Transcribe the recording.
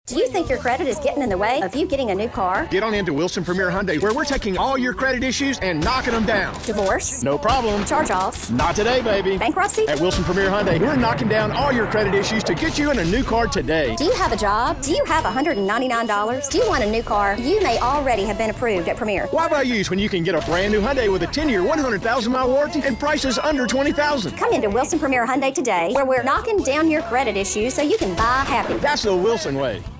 Do you think your credit is getting in the way of you getting a new car? Get on into Wilson Premier Hyundai, where we're taking all your credit issues and knocking them down. Divorce? No problem. Charge-offs? Not today, baby. Bankruptcy? At Wilson Premier Hyundai, we're knocking down all your credit issues to get you in a new car today. Do you have a job? Do you have $199? Do you want a new car? You may already have been approved at Premier. Why buy used when you can get a brand new Hyundai with a 10-year, 100,000-mile warranty and prices under $20,000? Come into Wilson Premier Hyundai today, where we're knocking down your credit issues so you can buy happy. That's the Wilson way.